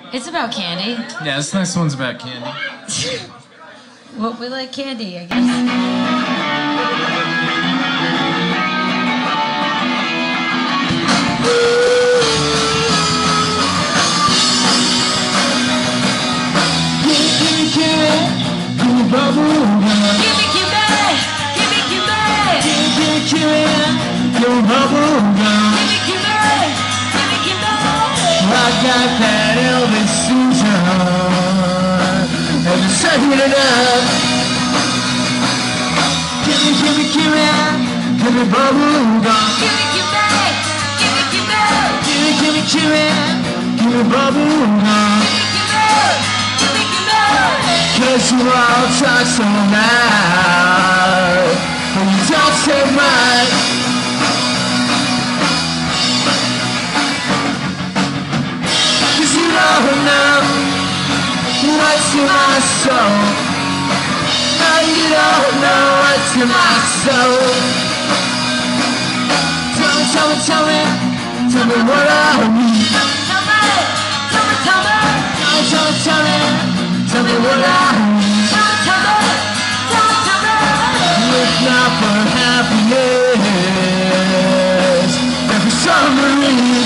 It's about candy. Yeah, this next one's about candy. Well, we like candy, I guess. Bubblegum. Give me Cuban, give me Cuban. Give me Cuban, your bubblegum. Give me Cuban, give me Cuban. I got that Elvis Susan, and the second enough. Give me Cuban, give me bubblegum. Give me Cuban, give me Cuban. Give me Cuban, give me bubblegum. Cause you all talk so loud, and you talk so much. Cause you don't know what's in my soul. No, you don't know what's in my soul. Tell me what I need. Tell me what I need. If not for happiness, then for some relief.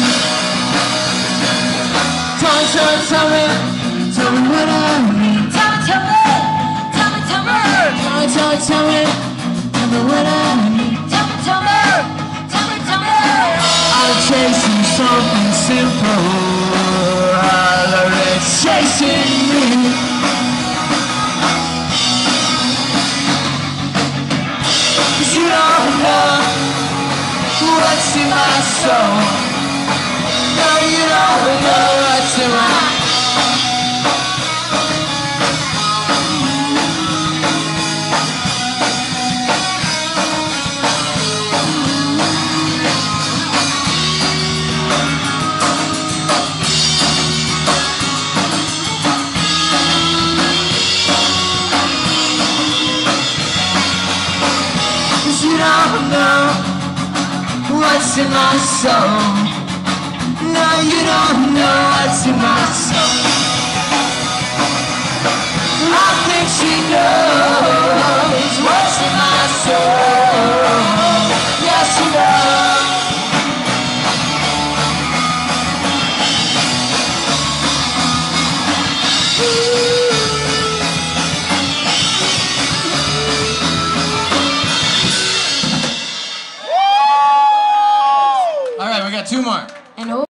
Tell me what I need. Tell me what I need. I'm chasing something simple. It's chasing me. You don't know what's in my soul. No, you don't know what's in my. You don't know what's in my soul. No, you don't know what's in my soul. I think she knows.